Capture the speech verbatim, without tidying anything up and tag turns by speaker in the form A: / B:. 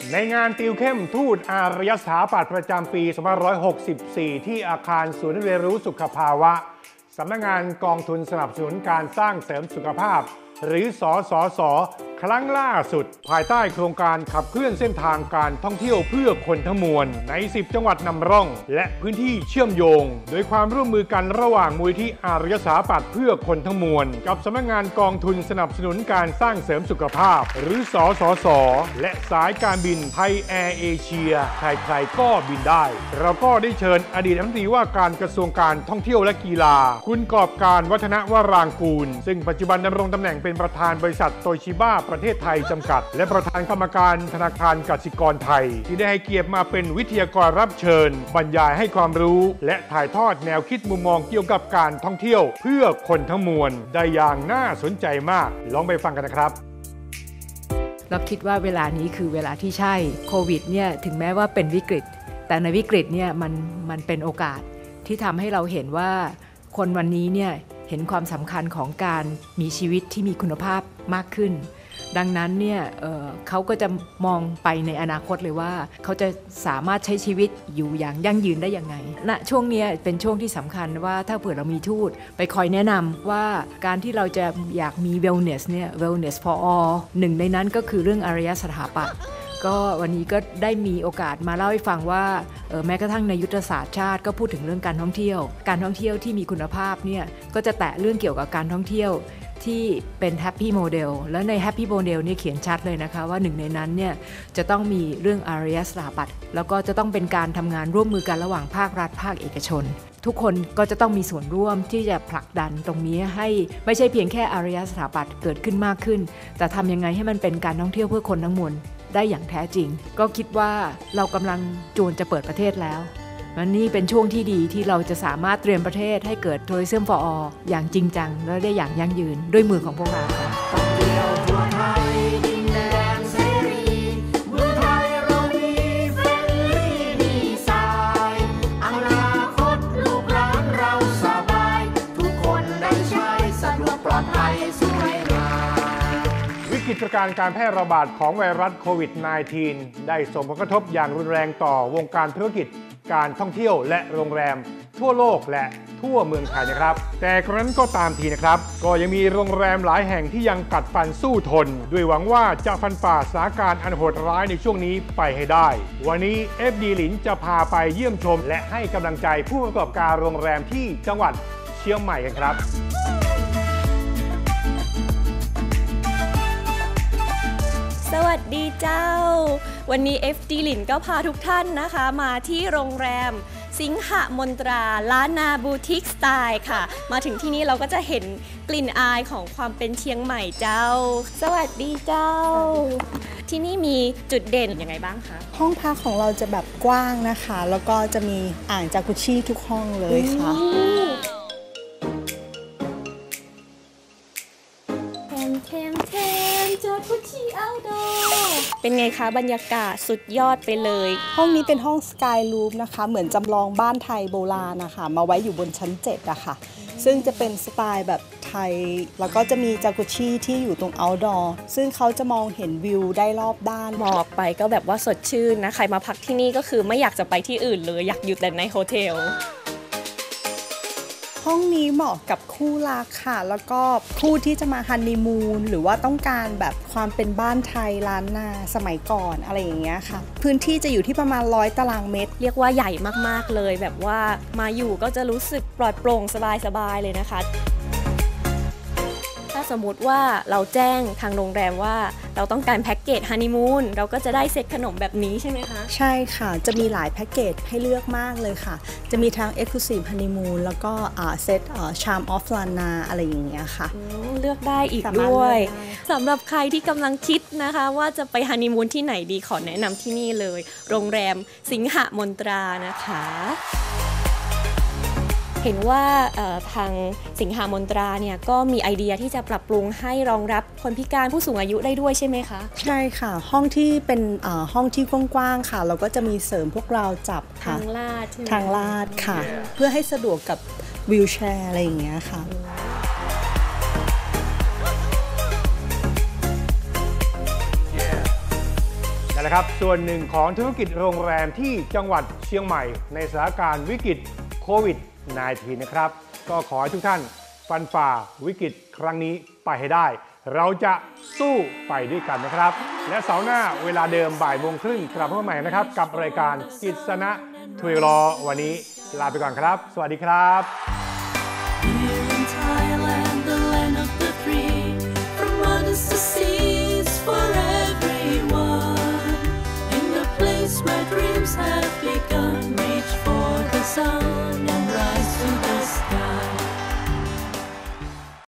A: ในงานติวเข้มทูตอารยสถาปัตย์ประจำปีสองพันห้าร้อยหกสิบสี่ที่อาคารศูนย์เรียนรู้สุขภาวะสำนักงานกองทุนสนับสนุนการสร้างเสริมสุขภาพหรือสสส.ครั้งล่าสุดภายใต้โครงการขับเคลื่อนเส้นทางการท่องเที่ยวเพื่อคนทั้งมวลในสิบจังหวัดนำร่องและพื้นที่เชื่อมโยงโดยความร่วมมือกันระหว่างมูลที่อารยสถาปัตย์เพื่อคนทั้งมวลกับสำนักงานกองทุนสนับสนุนการสร้างเสริมสุขภาพหรือสสส.และสายการบินไทยแอร์เอเชียใครๆก็บินได้เราก็ได้เชิญอดีตรัฐมนตรีว่าการกระทรวงการท่องเที่ยวและกีฬาคุณกอบการวัฒนวรางกูลซึ่งปัจจุบันดำรงตำแหน่งเป็นประธานบริษัทโตชิบ้าประเทศไทยจำกัดและประธานกรรมการธนาคารกสิกรไทยที่ได้ให้เกียรติมาเป็นวิทยากรรับเชิญบรรยายให้ความรู้และถ่ายทอดแนวคิดมุมมองเกี่ยวกับการท่องเที่ยวเพื่อคนทั้งมวลได้อย่างน่าสนใจมากลองไปฟังกันนะครับ
B: เราคิดว่าเวลานี้คือเวลาที่ใช่โควิดเนี่ยถึงแม้ว่าเป็นวิกฤตแต่ในวิกฤตเนี่ยมันมันเป็นโอกาสที่ทำให้เราเห็นว่าคนวันนี้เนี่ยเห็นความสำคัญของการมีชีวิตที่มีคุณภาพมากขึ้นดังนั้นเนี่ยเอ่อเขาก็จะมองไปในอนาคตเลยว่าเขาจะสามารถใช้ชีวิตอยู่อย่างยั่งยืนได้ยังไงณช่วงนี้เป็นช่วงที่สำคัญว่าถ้าเผื่อเรามีทูตไปคอยแนะนำว่าการที่เราจะอยากมี wellness เนี่ย wellness for all หนึ่งในนั้นก็คือเรื่องอารยสถาปัตย์ก็วันนี้ก็ได้มีโอกาสมาเล่าให้ฟังว่าแม้กระทั่งในยุทธศาสตร์ชาติก็พูดถึงเรื่องการท่องเที่ยวการท่องเที่ยวที่มีคุณภาพเนี่ยก็จะแตะเรื่องเกี่ยวกับการท่องเที่ยวที่เป็น Happy Model และใน Happy Model เนี่ยเขียนชัดเลยนะคะว่าหนึ่งในนั้นเนี่ยจะต้องมีเรื่องอารยสถาปัตย์แล้วก็จะต้องเป็นการทำงานร่วมมือกันระหว่างภาครัฐภาคเอกชนทุกคนก็จะต้องมีส่วนร่วมที่จะผลักดันตรงนี้ให้ไม่ใช่เพียงแค่อารยสถาปัตย์เกิดขึ้นมากขึ้นแต่ทำยังไงให้มันเป็นการท่องเที่ยวเพื่อคนทั้งมวลได้อย่างแท้จริงก็คิดว่าเรากำลังจูนจะเปิดประเทศแล้วและนี่เป็นช่วงที่ดีที่เราจะสามารถเตรียมประเทศให้เกิด Tourism for All อย่างจริงจังและได้อย่างยั่งยืนด้วยมือของพวกเราค่ะ
A: วิกฤตการณ์การแพร่ระบาดของไวรัสโควิด สิบเก้า ได้ส่งผลกระทบอย่างรุนแรงต่อวงการธุรกิจการท่องเที่ยวและโรงแรมทั่วโลกและทั่วเมืองไทยนะครับแต่กระนั้นก็ตามทีนะครับก็ยังมีโรงแรมหลายแห่งที่ยังกัดฟันสู้ทนด้วยหวังว่าจะฟันฝ่าสถานการณ์อันโหดร้ายในช่วงนี้ไปให้ได้วันนี้ เอฟ ดี หลินจะพาไปเยี่ยมชมและให้กำลังใจผู้ประกอบการโรงแรมที่จังหวัดเชียงใหม่กันครับ
C: สวัสดีเจ้าวันนี้ เอฟ ดี หลินก็พาทุกท่านนะคะมาที่โรงแรมสิงหมนตราล้านนาบูติกสไตล์ค่ะมาถึงที่นี่เราก็จะเห็นกลิ่นอายของความเป็นเชียงใหม่เจ้าสวัสดีเจ้าที่นี่มีจุดเด่นยังไงบ้างคะ
D: ห้องพักของเราจะแบบกว้างนะคะแล้วก็จะมีอ่างจากุชิทุกห้องเลยค่ะ
C: เป็นไงคะบรรยากาศสุดยอดไปเลย
D: ห้องนี้เป็นห้องสกายรูฟนะคะเหมือนจำลองบ้านไทยโบราณนะคะมาไว้อยู่บนชั้นเจ็ดอะค่ะซึ่งจะเป็นสไตล์แบบไทยแล้วก็จะมีจากุชิที่อยู่ตรง outdoor ซึ่งเขาจะมองเห็นวิวได้รอบด้าน
C: มองออกไปก็แบบว่าสดชื่นนะใครมาพักที่นี่ก็คือไม่อยากจะไปที่อื่นเลยอยากอยู่แต่ในโฮเทล
D: ห้องนี้เหมาะกับคู่รักค่ะแล้วก็คู่ที่จะมาฮันนีมูนหรือว่าต้องการแบบความเป็นบ้านไทยล้านนาสมัยก่อนอะไรอย่างเงี้ยค่ะพื้นที่จะอยู่ที่ประมาณร้อยตารางเมตร
C: เรียกว่าใหญ่มากๆเลยแบบว่ามาอยู่ก็จะรู้สึกปลอดโปร่งสบายๆเลยนะคะถ้าสมมุติว่าเราแจ้งทางโรงแรมว่าเราต้องการแพ็กเกจฮันนีมูนเราก็จะได้เซตขนมแบบนี้ใช่ไหมคะ
D: ใช่ค่ะจะมีหลายแพ็กเกจให้เลือกมากเลยค่ะจะมีทั้ง Exclusive Honeymoon แล้วก็เซต Charm of Lana อะไรอย่างเงี้ยค่ะ
C: เลือกได้อีกด้วยสำหรับใครที่กำลังคิดนะคะว่าจะไปฮันนีมูนที่ไหนดีขอแนะนำที่นี่เลยโรงแรมสิงหมนตรานะคะเห็นว่าทางสิงหมนตราเนี่ยก็มีไอเดียที่จะปรับปรุงให้รองรับคนพิการผู้สูงอายุได้ด้วยใช่ไหมคะ
D: ใช่ค่ะห้องที่เป็นห้องที่กว้างๆค่ะเราก็จะมีเสริมพวกเราจับ
C: ทางลาด
D: ทางลาดค่ะเพื่อให้สะดวกกับวีลแชร์อะไรอย่างเงี้ยค่ะ
A: นั่นแหละนะครับส่วนหนึ่งของธุรกิจโรงแรมที่จังหวัดเชียงใหม่ในสถานการณ์วิกฤตโควิด สิบเก้า นะครับก็ขอให้ทุกท่านฟันฝ่าวิกฤตครั้งนี้ไปให้ได้เราจะสู้ไปด้วยกันนะครับและเสาร์หน้าเวลาเดิมบ่ายโมงครึ่งกลับมาใหม่นะครับกับรายการกิษณะทวีรอวันนี้ลาไปก่อนครับสวัสดีครับ